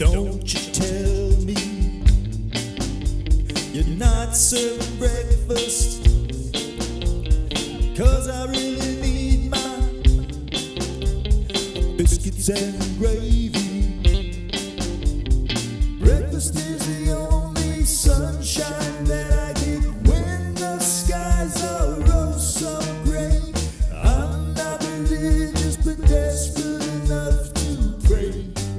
Don't you tell me you're not serving breakfast, 'cause I really need my biscuits and gravy. Breakfast is the only sunshine that I get when the skies are oh so gray. I'm not religious but desperate enough to pray.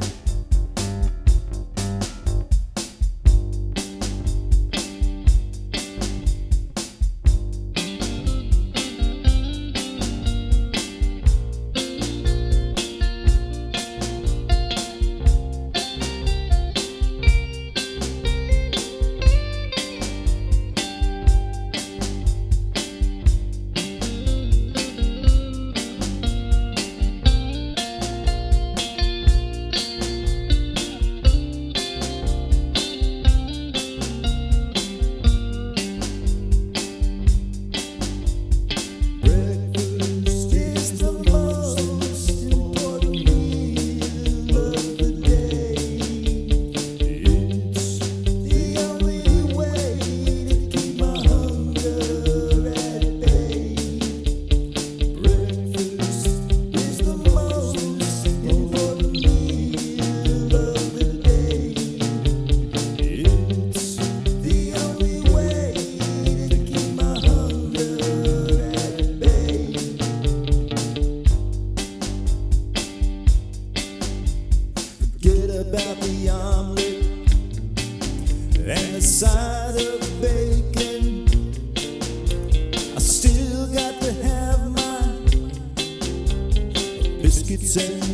About the omelet and the side of bacon, I still got to have my biscuits and